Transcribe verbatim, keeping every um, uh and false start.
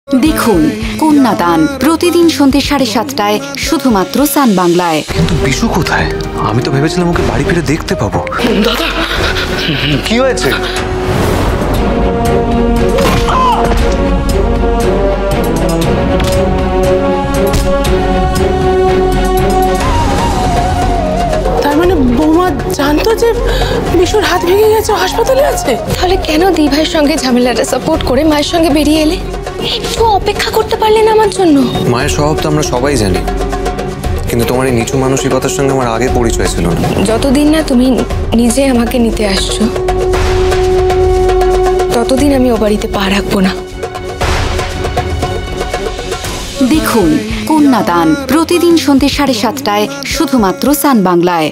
দেখুন কন্যাদান প্রতিদিন সন্ধ্যে সাড়ে সাতটায় শুধুমাত্র সান বাংলায়। কিন্তু বিশু কোথায়? আমি তো ভেবেছিলাম ওকে বাড়ি ফিরে দেখতে পাবো। দাদা কি হয়েছে? তার মানে বৌমা জানতো যে বিশুর হাত ভেঙে গেছে, হাসপাতালে আছে? তাহলে কেন দি ভাইয়ের সঙ্গে ঝামেলাটা সাপোর্ট করে মায়ের সঙ্গে বেরিয়ে এলে? একটু অপেক্ষা করতে পারলেন আমার জন্য? মায়ের স্বভাব তো আমরা সবাই জানি, কিন্তু তোমার এই নিচু মানসিকতার সঙ্গে আমার আগে পরিচয় ছিল না। যতদিন না তুমি নিজে আমাকে নিতে আসছো, ততদিন আমি ও বাড়িতে পা রাখবো না। দেখুন কন্যাদান প্রতিদিন সন্ধ্যে সাড়ে সাতটায় শুধুমাত্র সান বাংলায়।